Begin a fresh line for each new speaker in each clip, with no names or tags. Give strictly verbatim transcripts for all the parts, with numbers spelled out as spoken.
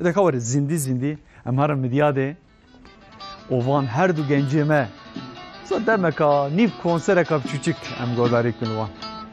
ده خبر زندی زندی ام هر مدیاده اوان هر دو گنجی ما صد مکا نیف کنسر کاپ چوچک ام گوداری کنوان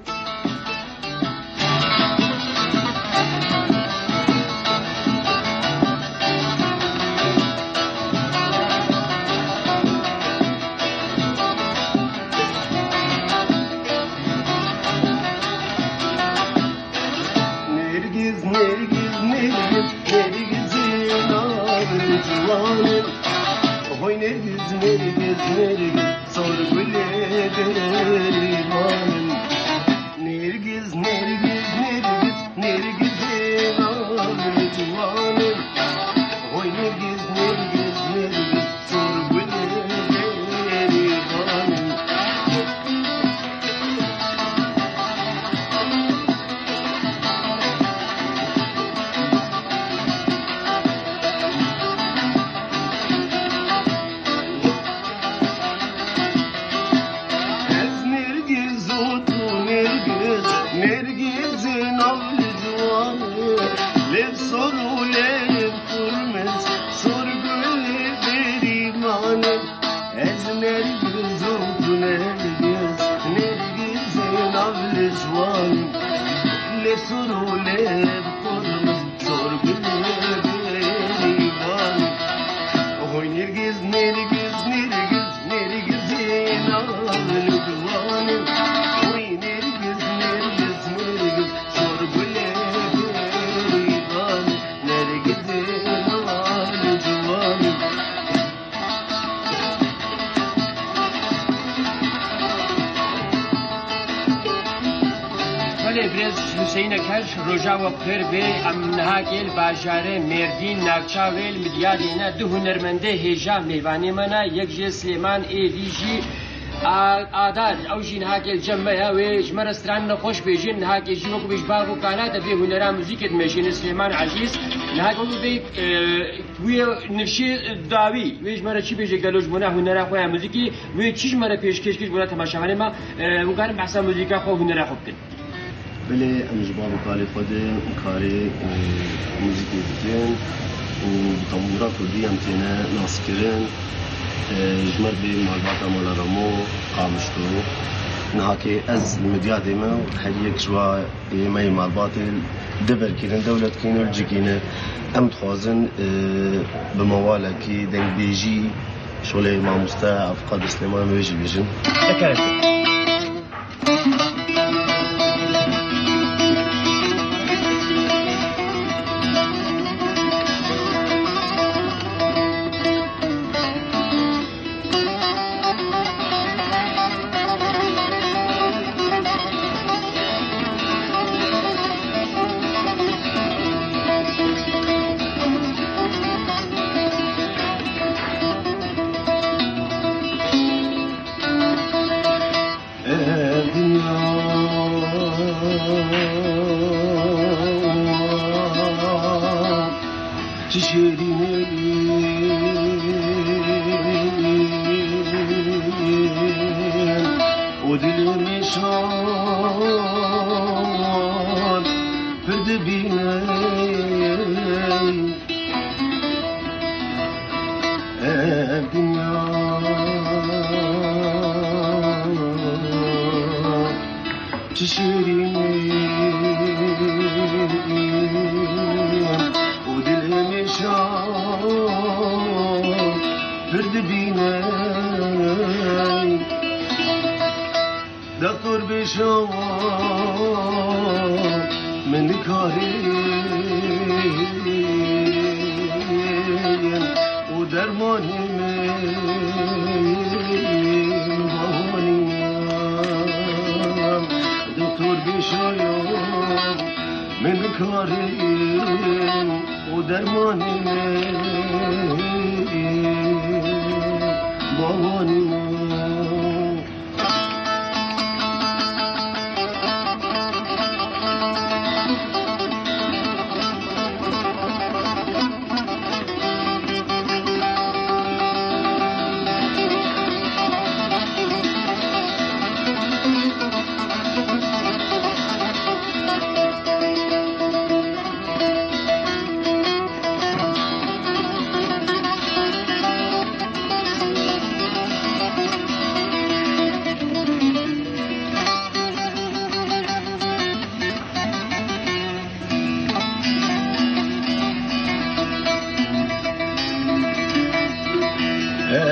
روجا و پیر به ام نهاگل باجاره مردین ناکچاویل مدیادینا دو هنرمنده هجا میوانی منا یک جه سلیمان ایدیجی آداد او جی نهاگل جمعه و جمر استران نخوش بیجین نهاگل جی وکو بیش باغو کانا دبی هنرا موزیکت میشین سلیمان عزیز نهاگل بی وی نفشی داوی و جمر چی بیجی گلوش بنا هنرا خواه موزیکی و چیش مره پیشکش کش بنا تماشاوانه ما وگرم بحثا موزیکا خواه هنرا خوب کن
بله امجباب کاری خود کاری موزیک می‌کنن و تمورا کردی هم تنه ناس کردن جمر به مالبات مالارمو قامشتو نهاکی از مدیاد ما هر یک جوا مای مالبات دبر کردن دولت کینو جکینه ام خوازن به مواله کی دنگ بیجی شغل ما مستا افقاد سلیمان بیجی بیجن.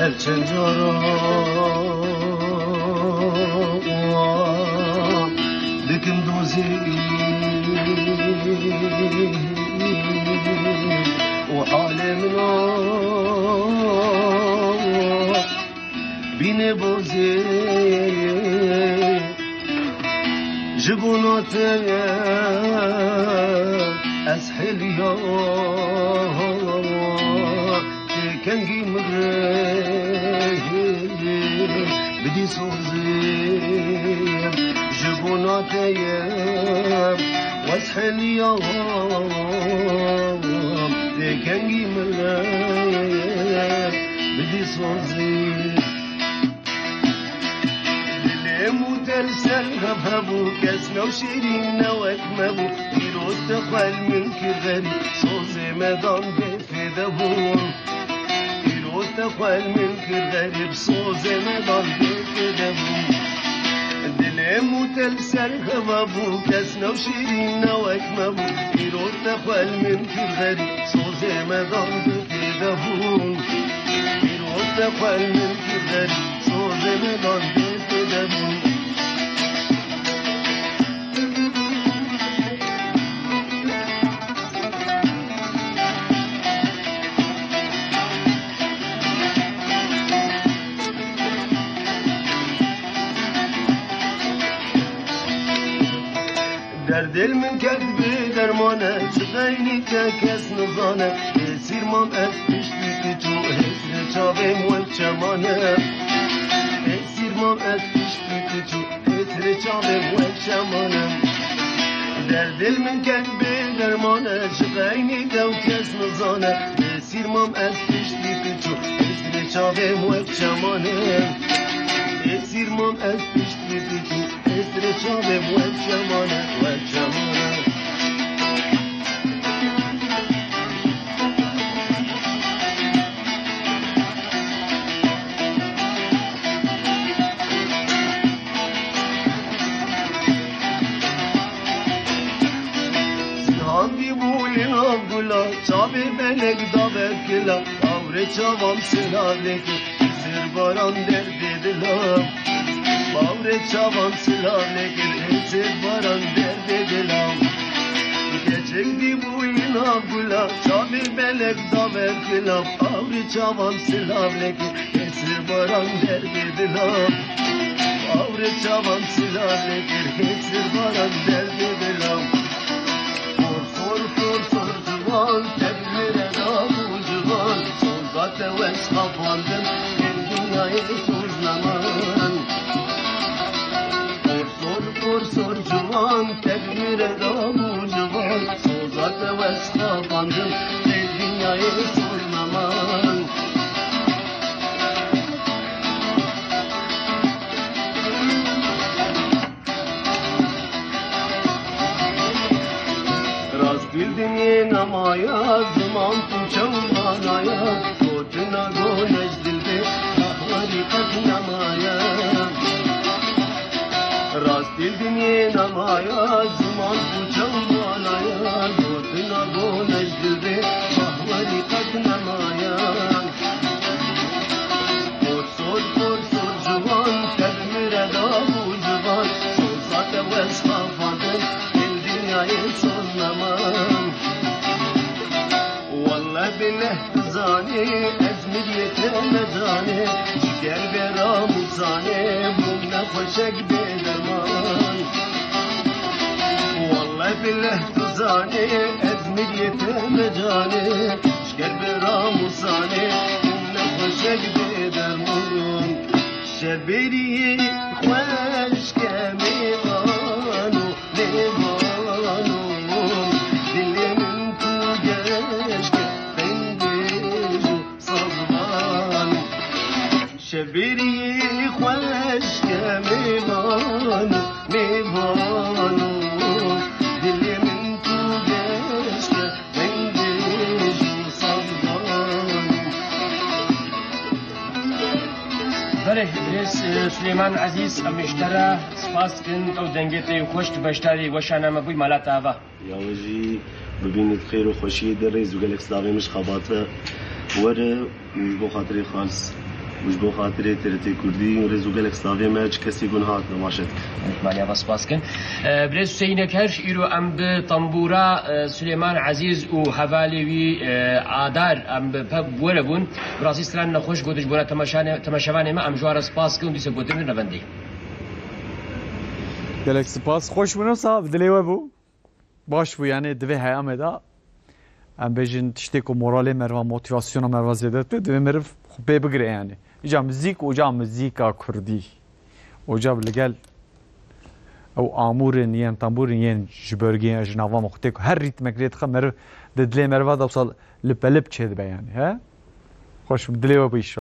هر چند جارا دکم دوزی و حال منا بین بوزی جبونات از حلیا کنگی مره بدی سوزیم جبونات از حلیا کنگی مره بدی سوزیم مسلسل غفبو كسنا وشيرين واكمبو يروز تخوال من كغري صوزي مدام في دبور يروز تخوال من كغري بصوزي مدام في دبور دلي مسلسل غفبو كسنا وشيرين واكمبو يروز تخوال من كغري صوزي مدام في دبور يروز تخوال من كغري صوزي مدام في دبور دل من كذب درمانه تغيني كاس نظانه يصير مام أفتش بيكتو هسر شابم والشمانه يصير مام أفتش بيكتو هسر شابم والشمانه دل من كذب درمانه تغيني كاس نظانه يصير مام أفتش بيكتو هسر شابم والشمانه يصير مام أفتش بيكتو هسر شابم والشمانه والشمانه Çabe belek da bekla Avre çavam sılavleki Sır varan derdedilam Avre çavam sılavleki Sır varan derdedilam Geçekti bu inan gula Çabe belek da bekla Avre çavam sılavleki Sır varan derdedilam Avre çavam sılavleki Sır varan derdedilam Sor sor sor sor Civan, tedbire damu civan Soldat evvel kapandım Bir dünyayı tuzlaman Sor sor sor sor civan Tedbire damu civan Soldat evvel kapandım Bir dünyayı tuzlaman Bildim yenamaya, zaman tuğçavlanaya Kotuna golej dilde, harikat namaya Rast bildim yenamaya, zaman tuğçavlanaya Kotuna golej dilde, harikat namaya Sor sor sor sor civan, tedmire davu civan Solzade vesfafadım, el dünyayı sonlaman بالاحتزاني أزمد يتمزاني جگر براموزاني بمنا خوشك بدرمان والله بالاحتزاني أزمد يتمزاني جگر براموزاني بمنا خوشك بدرمان شبيري خوش كميغانو ليغانو دلي من تو جشك شبيري خوش كميغانو ميغانو دلي من تو جشك بندج صبران
بله بريس سليمان عزيز امشترى سپاس كن او دنگتي خوش بشتاري وشانما بوي مالات آوا
يا وجي ببينت خير وخوشي در ريز وقالك صداقي مش خباطة وره بو خاطري خالص وش بو خاطري ترتي كردي رزو قالك ستافي ما كسي قون هات نماشت
مالیا بس باسکن برز حسین کرش ایرو ام به تنبورا سلیمان عزیز و حوالیوی آدار ام به پب وربون برازی ستران نخوش گودش بونا تماشان تماشاوانه ما ام جوار سپاس کن دیسه گودن نبندی
gelek spas xoş bû sa dilê we bû baş bû yani divê heyamê da em bêjin tiştê ku moralê merva motivasyona merva zêde tu divê meriv pê bigire yani îca müzik oca müzîka kurdî oca li gel ew amûrên yên tembûrên yên ji bergên ji nava me xwe tê ku her rîtmek lê dixe meriv di dilê merva da wisa lip elip çê dibe yani he xoş dilê we bû îşra